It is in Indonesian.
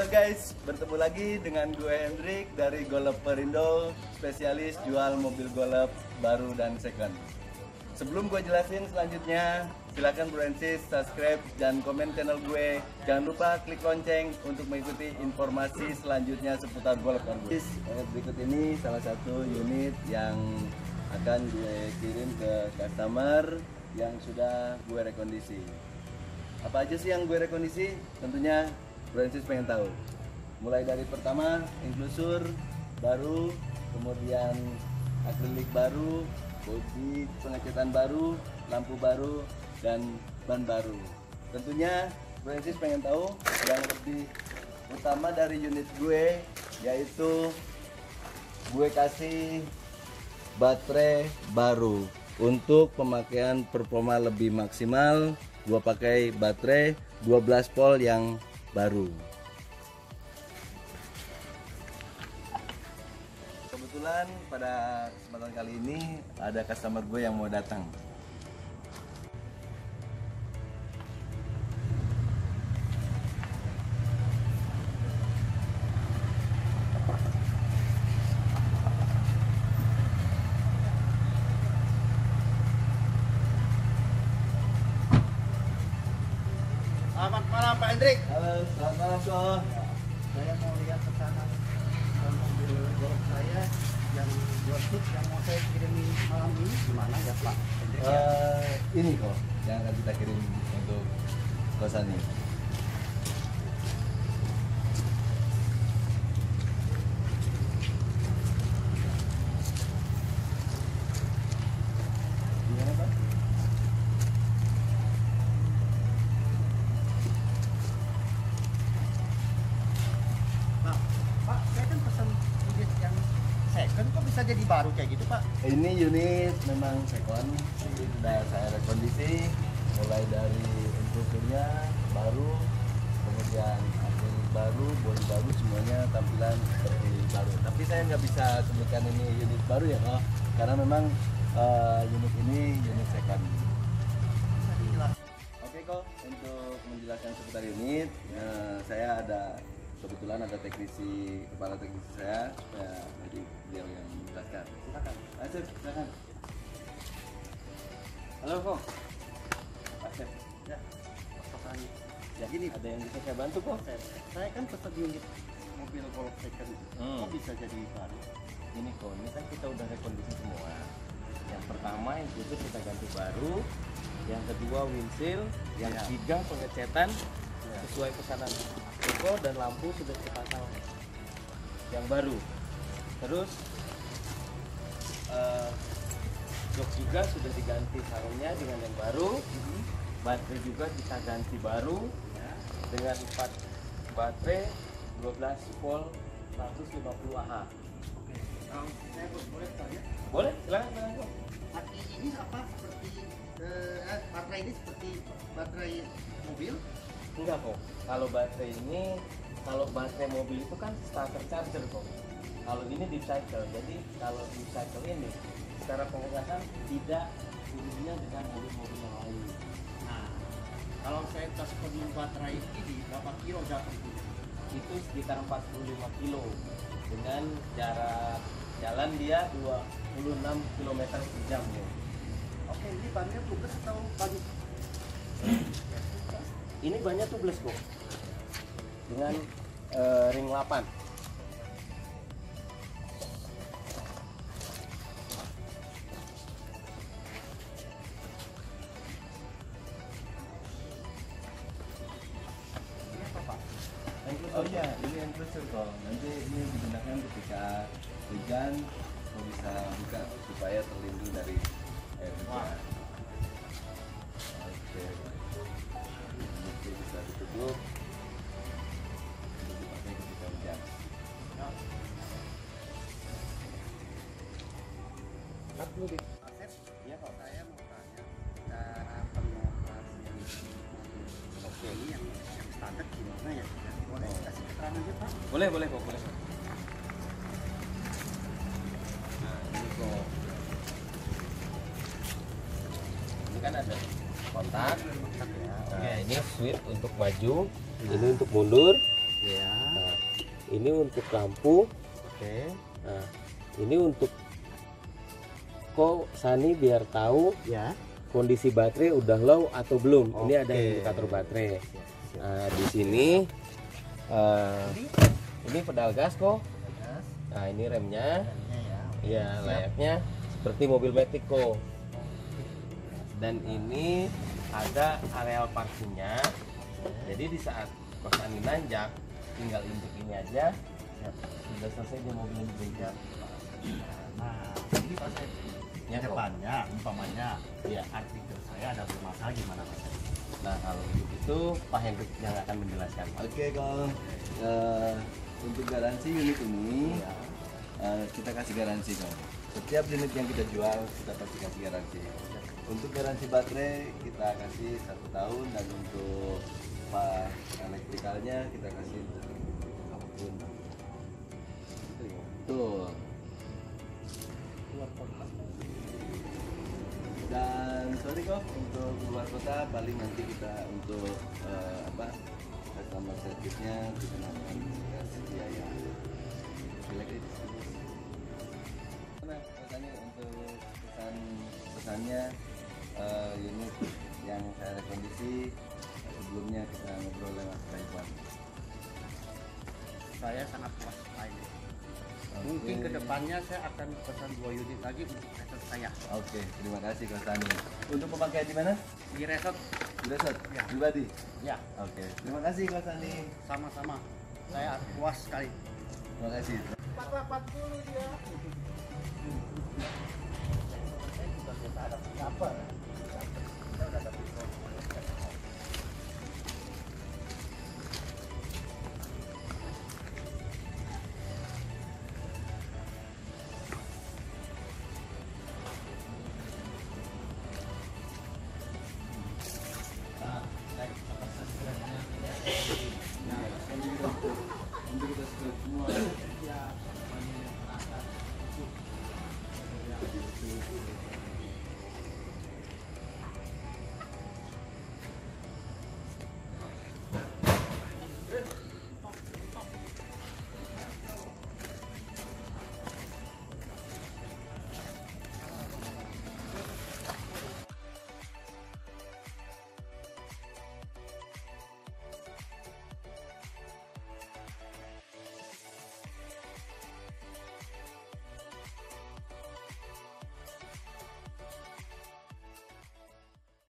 guys, bertemu lagi dengan gue Hendrik dari Golf Perindo, spesialis jual mobil golf baru dan second. Sebelum gue jelasin selanjutnya, silahkan Bro Ensis subscribe dan komen channel gue. Jangan lupa klik lonceng untuk mengikuti informasi selanjutnya seputar golf dan gue. Berikut ini salah satu unit yang akan gue kirim ke customer yang sudah gue rekondisi. Apa aja sih yang gue rekondisi? Tentunya Bro Ensis pengen tahu. Mulai dari pertama, enclosure baru, kemudian akrilik baru, bodi pengecetan baru, lampu baru, dan ban baru. Tentunya Bro Ensis pengen tahu yang lebih utama dari unit gue, yaitu gue kasih baterai baru. Untuk pemakaian performa lebih maksimal, gue pakai baterai 12 volt yang baru. Kebetulan pada kesempatan kali ini ada customer gue yang mau datang. Selamat malam Pak Hendrik. Halo, selamat malam Ko. Saya mau lihat pesanan mobil golf saya yang golf yang mau saya kirim malam ini gimana ya Pak Hendrik? Ini kok yang akan kita kirim untuk kosan ini. Gimana Pak? Pak, saya kan pesan unit yang second kok bisa jadi baru kayak gitu Pak? Ini unit memang second, sudah saya rekondisi mulai dari enclosure-nya baru, kemudian akrilik baru, bodi baru, semuanya tampilan seperti baru. Tapi saya nggak bisa sebutkan ini unit baru ya kok, karena memang unit ini unit second. Bisa dijelaskan? Oke kok, untuk menjelaskan seputar unit, saya kebetulan ada kepala teknisi saya, jadi beliau yang menjelaskan. Silakan. Asif, silakan. Halo kok. Asif. Ya, pesannya. Ya gini, ada yang bisa saya bantu kok? Saya kan pesan unit mobil golf second, kok bisa jadi baru? Ini kok, ini kan kita udah rekondisi semua. Yang pertama yang itu kita ganti baru, yang kedua windshield, yang ketiga pengecetan sesuai pesanan toko, dan lampu sudah kita pasang yang baru. Terus jok juga sudah diganti sarungnya dengan yang baru. Baterai juga kita ganti baru dengan 4 baterai 12 volt 150 Ah. Oke. Saya boleh tanya? Boleh, silakan kok. Arti ini apa seperti baterai ini seperti baterai mobil? Enggak kok. Kalau baterai ini, kalau baterai mobil itu kan starter charger kok. Kalau ini deep cycle. Jadi kalau deep cycle ini secara pengecasan tidak hubungannya dengan mobil-mobil yang lain. Nah, kalau saya tes penuh baterai ini berapa kilo jatuh? Itu sekitar 45 kilo dengan jarak jalan dia 26 km per jam ya. Oke, ini bannya tugas atau ban? Ini banyak tubles kok dengan ring 8. Ini apa Pak? Oh iya, ini enclosure kok. Nanti ini digunakan ketika hujan, kok bisa buka supaya terlindung dari air hujan. Oke. Ini bisa ditutup untuk dipakai ketika hujan. Asep, ya Pak, saya mau tanya cara pengoperasian mobil ini yang standar gimana ya? Boleh kasih keterangan aja Pak? Boleh kok, boleh. Nah, ini kok. Ini kan ada kontak. Ya. Nah, ini switch untuk maju, ini untuk mundur. Ya. Nah, ini untuk lampu. Oke. Nah, ini untuk kok Sani biar tahu Ya. kondisi baterai udah low atau belum. Ini ada Oke. indikator baterai. Nah, di sini ini pedal gas kok. Nah, ini remnya. Ya, layaknya seperti mobil Matic kok. Dan ini ada areal parkirnya. Jadi di saat Kos Sani nanjak, tinggal injek ini aja, sudah selesai dia mobil ini berjalan. Nah, ini Pak Sep, Ya, kok. depannya umpamanya Ya. artikel saya ada bermasalah gimana Pak Sep? Nah, kalau begitu Pak Hendrik yang akan menjelaskan. Oke, kalau untuk garansi unit ini Iya. kita kasih garansi kok. Setiap unit yang kita jual kita pasti kasih garansi. Untuk garansi baterai kita kasih 1 tahun, dan untuk elektrikalnya kita kasih 1 tahun. Betul. Dan sorry kok, untuk luar kota paling nanti kita untuk customer service-nya dikenakan kasih biaya. Nah, pesannya untuk pesannya unit yang saya rekondisi sebelumnya kita ngobrol lewat telepon. Saya sangat puas sekali. Mungkin kedepannya saya akan pesan 2 unit lagi untuk resort saya. Oke, terima kasih Kak Sani. Untuk pemakaian di mana? Di resort, Di resort? Ya. Pribadi? ya, Oke, terima kasih Kak Sani. sama-sama. Saya puas sekali. Terima kasih. 480 dia. Saya juga biasa ada apa? Kita udah dapat Untuk kita semua. Ya,